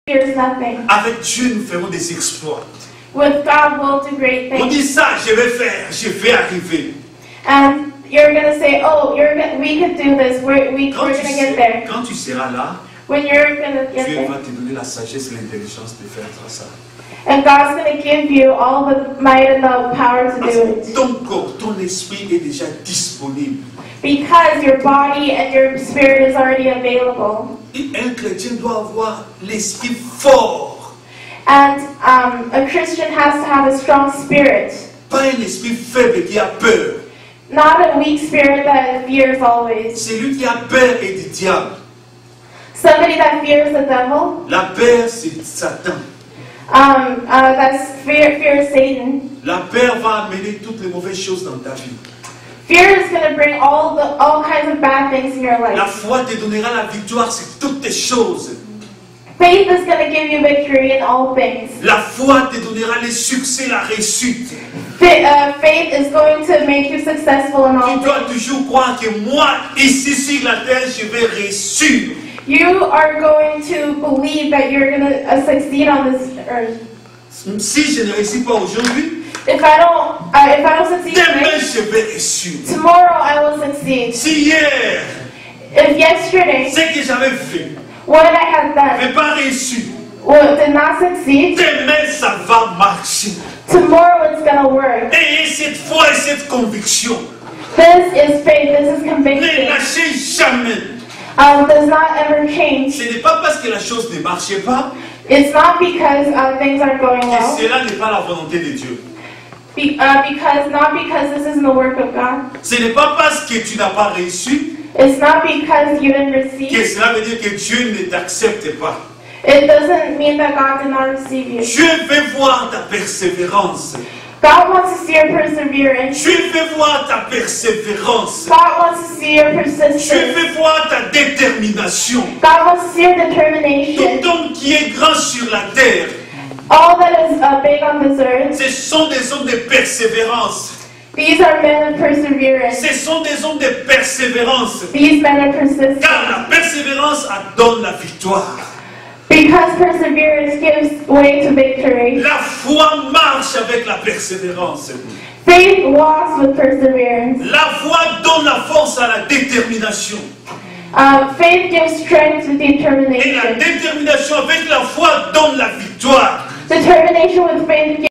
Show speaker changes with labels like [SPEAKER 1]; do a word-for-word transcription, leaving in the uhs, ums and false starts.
[SPEAKER 1] fears nothing.
[SPEAKER 2] Avec Dieu, nous ferons des exploits.
[SPEAKER 1] With God, we'll do great
[SPEAKER 2] On
[SPEAKER 1] things.
[SPEAKER 2] dit ça, je vais faire, je vais arriver.
[SPEAKER 1] And you're going to say, oh, you're gonna, we could do this. We're, we,
[SPEAKER 2] Quand
[SPEAKER 1] we're
[SPEAKER 2] tu,
[SPEAKER 1] going to
[SPEAKER 2] sais-
[SPEAKER 1] get there.
[SPEAKER 2] quand tu seras là,
[SPEAKER 1] When you're going to get
[SPEAKER 2] Dieu
[SPEAKER 1] there.
[SPEAKER 2] va te donner la sagesse et l'intelligence de faire ça.
[SPEAKER 1] And God's going to give you all the might and the power to
[SPEAKER 2] Parce
[SPEAKER 1] do
[SPEAKER 2] que
[SPEAKER 1] it.
[SPEAKER 2] ton corps, ton esprit est déjà disponible.
[SPEAKER 1] Because your body and your spirit is already available.
[SPEAKER 2] Et un chrétien doit avoir l'esprit fort.
[SPEAKER 1] And um, a Christian has to have a strong spirit.
[SPEAKER 2] Pas un esprit faible qui a peur.
[SPEAKER 1] Not a weak spirit that fears always.
[SPEAKER 2] Celui qui a peur est du diable.
[SPEAKER 1] Somebody that fears the devil,
[SPEAKER 2] La peur, c'est Satan.
[SPEAKER 1] um, uh, that's fear, fears Satan.
[SPEAKER 2] La peur va amener toutes les mauvaises choses dans ta vie.
[SPEAKER 1] Fear is going to bring all the all kinds of bad things in your
[SPEAKER 2] La
[SPEAKER 1] life.
[SPEAKER 2] foi te donnera la victoire sur toutes les choses.
[SPEAKER 1] Faith is going to give you victory in all things.
[SPEAKER 2] La foi te donnera le succès, la réussite.
[SPEAKER 1] Fa- uh, faith is going to make you successful in all
[SPEAKER 2] Tu dois
[SPEAKER 1] things.
[SPEAKER 2] toujours croire que moi, ici sur la terre, je vais réussir.
[SPEAKER 1] You are going to believe that you're going to uh, succeed on this earth.
[SPEAKER 2] Si je ne réussis pas aujourd'hui,
[SPEAKER 1] If I don't, uh, if I don't succeed
[SPEAKER 2] demain
[SPEAKER 1] today,
[SPEAKER 2] je vais réussir.
[SPEAKER 1] tomorrow I will succeed.
[SPEAKER 2] Si hier,
[SPEAKER 1] If yesterday,
[SPEAKER 2] ce que j'avais fait,
[SPEAKER 1] what I had done,
[SPEAKER 2] n'ai pas réussi,
[SPEAKER 1] well, did not succeed,
[SPEAKER 2] demain ça va marcher.
[SPEAKER 1] tomorrow it's going to work.
[SPEAKER 2] Ayez cette foi et cette conviction.
[SPEAKER 1] This is faith. This is
[SPEAKER 2] Ne
[SPEAKER 1] conviction.
[SPEAKER 2] lâchez jamais.
[SPEAKER 1] Um, does not ever change.
[SPEAKER 2] Ce n'est pas parce que la chose ne marchait pas
[SPEAKER 1] It's not because uh, things aren't going
[SPEAKER 2] que
[SPEAKER 1] well.
[SPEAKER 2] cela n'est pas la volonté de Dieu.
[SPEAKER 1] Be, uh, because not because this isn't the work of God.
[SPEAKER 2] Ce n'est pas parce que tu n'as pas réussi
[SPEAKER 1] It's not because you didn't
[SPEAKER 2] que
[SPEAKER 1] receive.
[SPEAKER 2] cela veut dire que Dieu ne t'accepte pas.
[SPEAKER 1] It doesn't mean that God did not receive you.
[SPEAKER 2] Dieu veut voir ta persévérance.
[SPEAKER 1] God wants to see your perseverance.
[SPEAKER 2] Dieu veut voir ta persévérance.
[SPEAKER 1] God wants to see your
[SPEAKER 2] Dieu
[SPEAKER 1] persistence.
[SPEAKER 2] veut voir ta détermination.
[SPEAKER 1] God wants to see your determination.
[SPEAKER 2] Tout homme qui est grand sur la terre,
[SPEAKER 1] All that is uh, big on this earth,
[SPEAKER 2] ce sont des hommes de persévérance.
[SPEAKER 1] these are men of perseverance.
[SPEAKER 2] Ce sont des hommes de persévérance.
[SPEAKER 1] These men are persistent.
[SPEAKER 2] Car la persévérance donne la victoire.
[SPEAKER 1] Because perseverance gives way to victory.
[SPEAKER 2] La foi marche avec la persévérance.
[SPEAKER 1] Faith walks with perseverance.
[SPEAKER 2] La foi donne la force à la détermination.
[SPEAKER 1] Uh, faith gives strength to
[SPEAKER 2] Et la
[SPEAKER 1] determination.
[SPEAKER 2] détermination avec la foi donne la victoire.
[SPEAKER 1] Determination with faith